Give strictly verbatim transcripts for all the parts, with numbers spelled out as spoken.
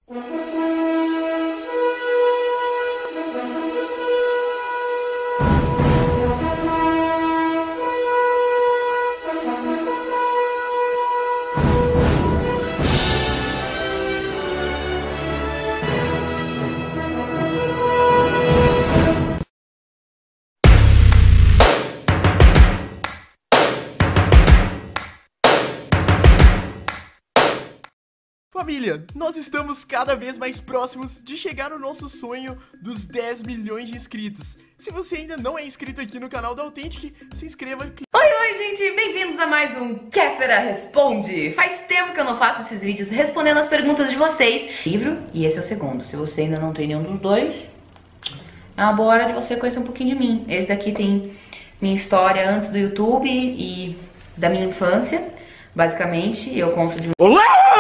Família, nós estamos cada vez mais próximos de chegar no nosso sonho dos dez milhões de inscritos. Se você ainda não é inscrito aqui no canal da Authentic, se inscreva. Oi, oi, gente! Bem-vindos a mais um Kéfera Responde! Faz tempo que eu não faço esses vídeos respondendo as perguntas de vocês. Livro, e esse é o segundo. Se você ainda não tem nenhum dos dois, é uma boa hora de você conhecer um pouquinho de mim. Esse daqui tem minha história antes do YouTube e da minha infância. Basicamente, eu conto de... Olá!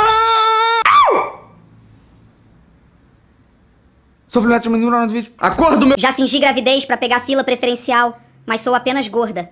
Sou filhote de menino no vídeo. Acordo, meu... Já fingi gravidez pra pegar fila preferencial, mas sou apenas gorda.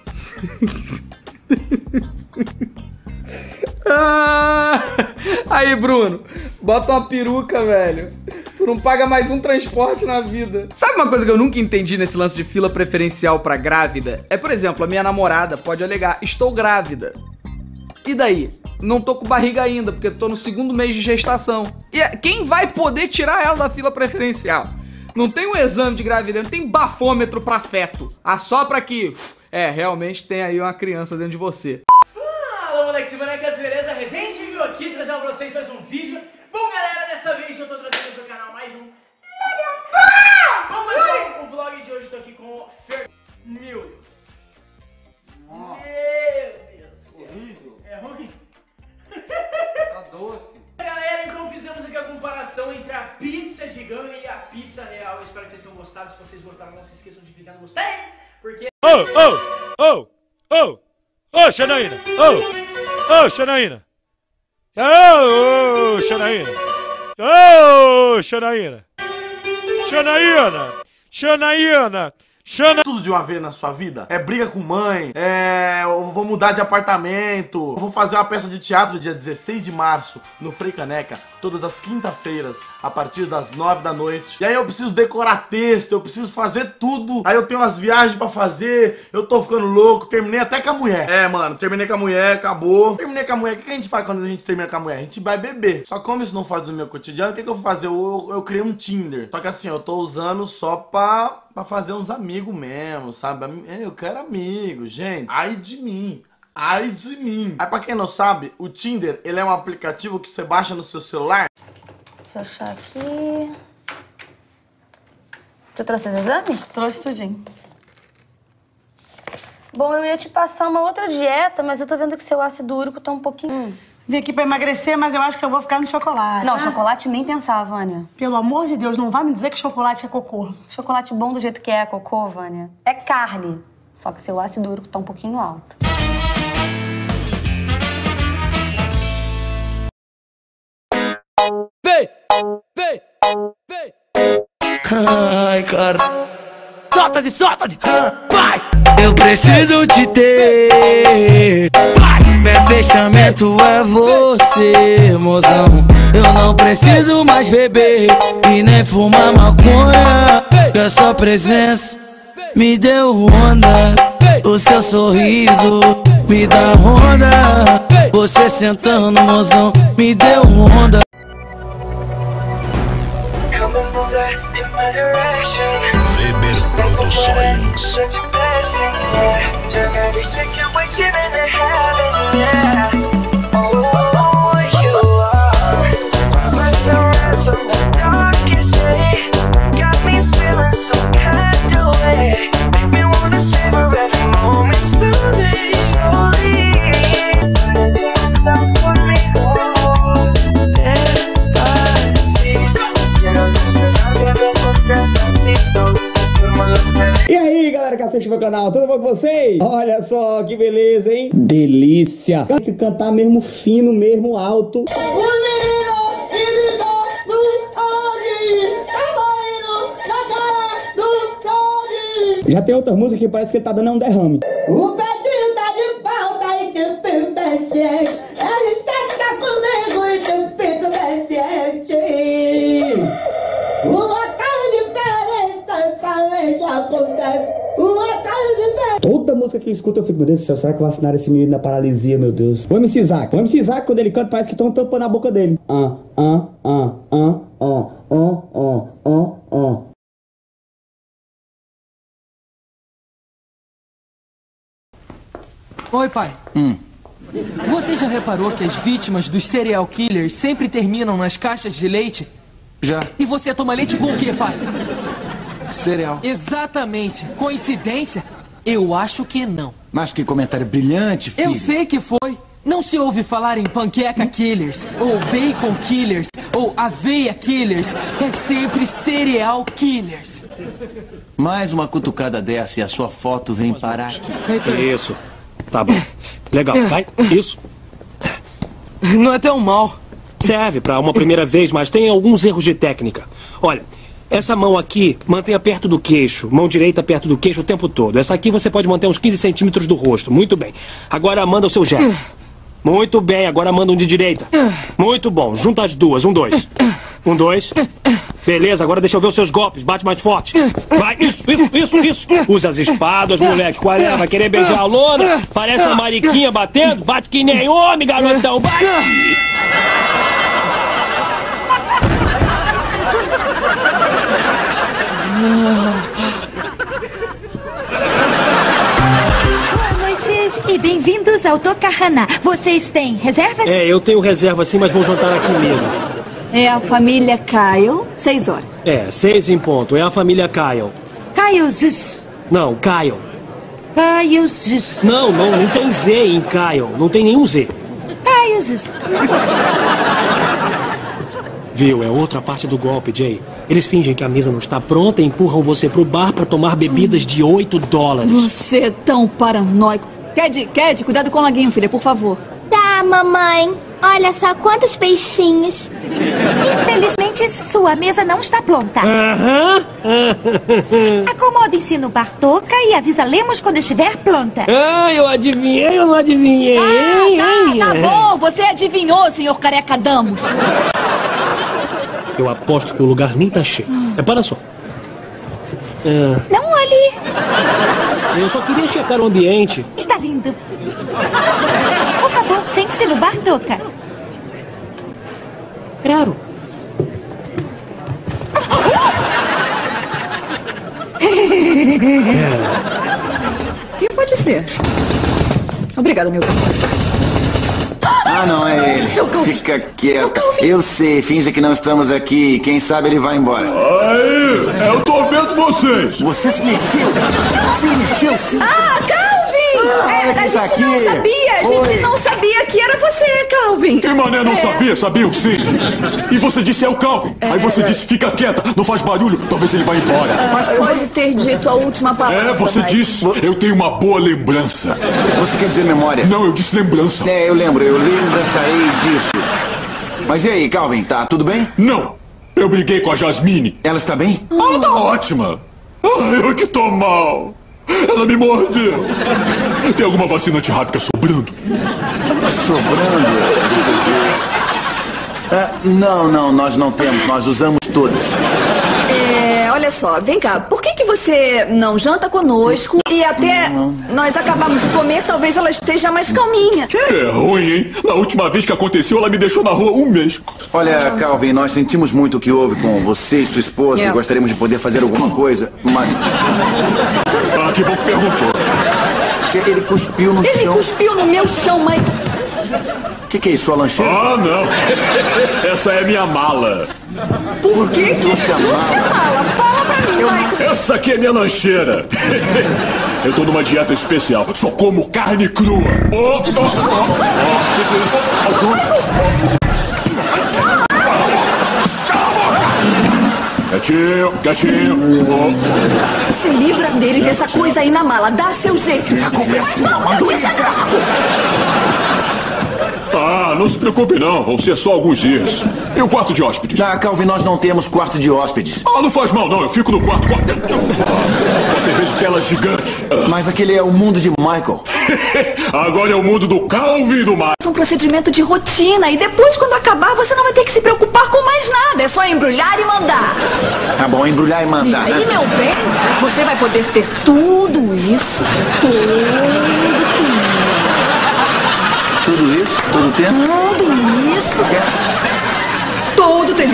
ah, aí, Bruno, bota uma peruca, velho. Tu não paga mais um transporte na vida. Sabe uma coisa que eu nunca entendi nesse lance de fila preferencial pra grávida? É, por exemplo, a minha namorada pode alegar, estou grávida. E daí? Não tô com barriga ainda, porque tô no segundo mês de gestação. E quem vai poder tirar ela da fila preferencial? Não tem um exame de gravidez, não tem bafômetro pra feto. Assopra aqui. É, realmente tem aí uma criança dentro de você. Fala, moleques e bonecas, beleza? Resende viu aqui, trazendo pra vocês mais um vídeo. Bom, galera, dessa vez eu tô trazendo pro canal mais um... Vamos começar o vlog de hoje, tô aqui com o Fer... Meu Deus. Meu Deus. Horrível. É ruim? Tá doce. Galera, então fizemos aqui a comparação entre a pizza de gama e a pizza real. Eu espero que vocês tenham gostado. Se vocês gostaram, não se esqueçam de clicar no gostei, porque... Ô, ô, ô, ô, ô, Xanaína, ô, ô, Xanaína, ô, Xanaína, ô, Xanaína, Xanaína, Xanaína, Xana... Tudo de uma vez na sua vida? É briga com mãe, é... eu vou mudar de apartamento, eu vou fazer uma peça de teatro dia dezesseis de março no Frei Caneca, todas as quinta-feiras, a partir das nove da noite. E aí eu preciso decorar texto, eu preciso fazer tudo. Aí eu tenho umas viagens pra fazer, eu tô ficando louco, terminei até com a mulher. É, mano, terminei com a mulher, acabou. Terminei com a mulher, o que a gente faz quando a gente termina com a mulher? A gente vai beber. Só como isso não faz do meu cotidiano, o que, que eu vou fazer? Eu, eu, eu criei um Tinder. Só que assim, eu tô usando só pra... pra fazer uns amigos mesmo, sabe? Eu quero amigos, gente. Ai de mim. Ai de mim. Aí pra quem não sabe, o Tinder, ele é um aplicativo que você baixa no seu celular. Deixa eu achar aqui... Tu trouxe os exames? Trouxe tudinho. Bom, eu ia te passar uma outra dieta, mas eu tô vendo que seu ácido úrico tá um pouquinho... Hum. Vim aqui pra emagrecer, mas eu acho que eu vou ficar no chocolate. Não, ah. chocolate nem pensar, Vânia. Pelo amor de Deus, não vai me dizer que chocolate é cocô. Chocolate bom do jeito que é cocô, Vânia, é carne. Só que seu ácido úrico tá um pouquinho alto. Vem! Vem! Vem! Ai, cara. Solta de, solta de! Vai! Eu preciso te ter. Vai! Meu fechamento é você, mozão. Eu não preciso mais beber e nem fumar maconha. Que a sua presença me deu onda. O seu sorriso me dá onda. Você sentando, mozão, me deu onda. Weber Produções. E aí, galera que assiste meu canal, tudo bom com vocês? Olha só que beleza, hein? Delícia! Tem que cantar mesmo fino, mesmo alto. Já tem outras músicas que parece que ele tá dando um derrame. O Pedrinho tá de falta e teu filho paciente. Ele está comigo e teu filho paciente. música que eu escuto, eu fico, meu Deus do céu, será que vacinaram esse menino na paralisia, meu Deus? O M C Isaac, o M C Isaac, quando ele canta, parece que estão tampando a boca dele. Ah, ah, ah, ah, ah, ah, ah, ah, ah. Oi, pai. Hum. Você já reparou que as vítimas dos serial killers sempre terminam nas caixas de leite? Já. E você toma leite com o quê, pai? Cereal. Exatamente. Coincidência? Eu acho que não. Mas que comentário brilhante, filho. Eu sei que foi. Não se ouve falar em panqueca killers, ou bacon killers, ou aveia killers. É sempre cereal killers. Mais uma cutucada dessa e a sua foto vem parar aqui. Isso. Tá bom. Legal, vai. Isso. Não é tão mal. Serve pra uma primeira vez, mas tem alguns erros de técnica. Olha, essa mão aqui, mantenha perto do queixo. Mão direita perto do queixo o tempo todo. Essa aqui você pode manter uns quinze centímetros do rosto. Muito bem. Agora manda o seu jab. Muito bem, agora manda um de direita. Muito bom. Junta as duas. Um, dois. Um, dois. Beleza, agora deixa eu ver os seus golpes. Bate mais forte. Vai, isso, isso, isso, isso. Usa as espadas, moleque. Qual é? Vai querer beijar a lona? Parece uma mariquinha batendo. Bate que nem homem, garotão. Vai! Boa noite e bem-vindos ao Toca-Hana. Vocês têm reservas? É, eu tenho reserva sim, mas vão jantar aqui mesmo. É a família Kyle, seis horas. É, seis em ponto. É a família Kyle. Kyle Zus. Não, Kyle. Kyle Zus. Não, não, não tem Z em Kyle. Não tem nenhum Z. Kyle Zus. Viu, é outra parte do golpe, Jay. Eles fingem que a mesa não está pronta e empurram você pro bar para tomar bebidas de oito dólares. Você é tão paranoico. Ked, Ked, cuidado com o laguinho, filha, por favor. Tá, mamãe. Olha só quantos peixinhos. Infelizmente, sua mesa não está pronta. Aham. Acomodem-se no bar Toca e avisa Lemos quando estiver pronta. Ah, eu adivinhei ou não adivinhei? Ah, tá, tá bom. Você adivinhou, senhor Careca Damos. Eu aposto que o lugar nem tá cheio. É, para só. É... Não olhe. Eu só queria checar o ambiente. Está lindo. Por favor, sente-se no bar Toca. Claro. Quem pode ser? Obrigada, meu gato. Ah, não, é ele. Fica quieto. Eu sei, finge que não estamos aqui. Quem sabe ele vai embora. Aí, eu tô vendo vocês. Você se mexeu. Se mexeu, sim. Ah, Calvin! Ah, é, a tá gente aqui. não sabia, a gente Oi. não sabia que era você, Calvin. Que mané não É. sabia? Sabiam sim. E você disse é o Calvin. Aí você disse fica quieta, não faz barulho, talvez ele vá embora. Mas pode ter dito a última palavra. É, você mas... disse. Eu tenho uma boa lembrança. Você quer dizer memória? Não, eu disse lembrança. É, eu lembro, eu lembrançarei disso. Mas e aí, Calvin, tá tudo bem? Não, eu briguei com a Jasmine. Ela está bem? Ela tá ótima. Ai, eu que tô mal. Ela me mordeu. Tem alguma vacina antirrábica sobrando? Sobrando? Ah, não, não, nós não temos. Nós usamos todas. É, olha só, vem cá. Por que que você não janta conosco e até nós acabamos de comer, talvez ela esteja mais calminha? É ruim, hein? Na última vez que aconteceu, ela me deixou na rua um mês. Olha, Calvin, nós sentimos muito o que houve com você e sua esposa É. e gostaríamos de poder fazer alguma coisa, mas... Ah, que bom que perguntou. Ele cuspiu no Ele chão. cuspiu no meu chão, Michael. O que, que é isso, sua lancheira? Ah, não. Essa é minha mala. Por que que trouxe a trouxe a mala? Fala pra mim, Michael. Essa aqui é minha lancheira. Eu tô numa dieta especial. Só como carne crua. Oh, oh, oh, oh. Que que é isso? Ajuda. Quietinho, quietinho. Oh. Se livra dele dessa coisa aí na mala. Dá seu jeito. A culpa é sua, manda ele Ah, não se preocupe não. Vão ser só alguns dias. E o quarto de hóspedes? Ah, Calvin, nós não temos quarto de hóspedes. Ah, não faz mal não. Eu fico no quarto. quarto... Com a T V de tela gigante. Mas aquele é o mundo de Michael. Agora é o mundo do Calvin e do Mar. É um procedimento de rotina e depois, quando acabar, você não vai ter que se preocupar com mais nada. É só embrulhar e mandar. Tá bom, embrulhar e mandar, E aí, né? meu bem, você vai poder ter tudo isso todo tempo. Tudo isso? Todo o tempo? Tudo isso todo tempo.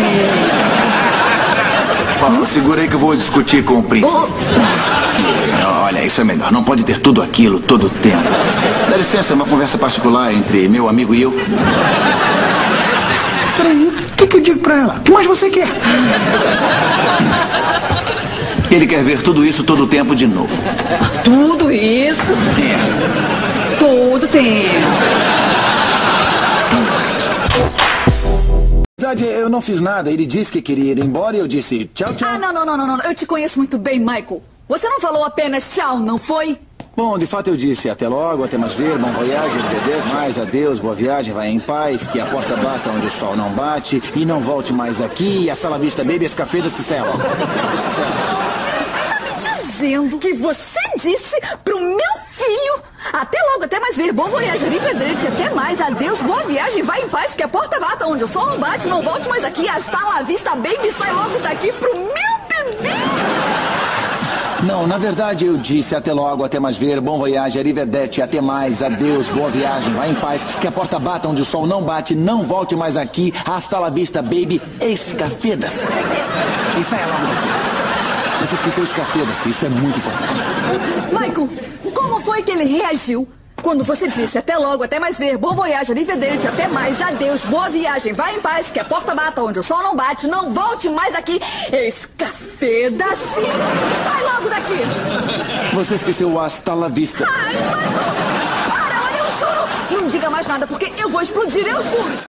Bom, segura aí que eu vou discutir com o príncipe. Olha, isso é melhor. Não pode ter tudo aquilo todo o tempo. Dá licença, uma conversa particular entre meu amigo e eu. Peraí, o que, que eu digo pra ela? O que mais você quer? Ele quer ver tudo isso todo o tempo de novo. Tudo isso É. todo tempo. Na verdade, eu não fiz nada. Ele disse que queria ir embora e eu disse tchau, tchau. Ah, não, não, não, não, não. Eu te conheço muito bem, Michael. Você não falou apenas tchau, não foi? Bom, de fato eu disse até logo, até mais ver, bom voyage, arrivederci, mais adeus, boa viagem, vai em paz, que a porta bata onde o sol não bate e não volte mais aqui, e a sala vista baby, esse café se céu. Você tá me dizendo que você disse pro meu filho até logo, até mais ver, bom voyage, arrivederci, até mais, adeus, boa viagem, vai em paz, que a porta bata onde o sol não bate, não volte mais aqui, hasta la vista baby, sai logo daqui pro meu bebê. Não, na verdade eu disse até logo, até mais ver, bom voyage, arrivederci, até mais, adeus, boa viagem, vai em paz, que a porta bata onde o sol não bate, não volte mais aqui, hasta la vista, baby, escafedas. E saia logo daqui. Você esqueceu escafedas, isso é muito importante. Michael, como foi que ele reagiu quando você disse até logo, até mais ver, bom voyage, arrivederci, até mais, adeus, boa viagem, vai em paz, que a porta bata onde o sol não bate, não volte mais aqui, escafeda-se, sai logo daqui. Você esqueceu o hasta la vista. Ai, Michael, para, olha, eu juro, não diga mais nada, porque eu vou explodir, eu juro.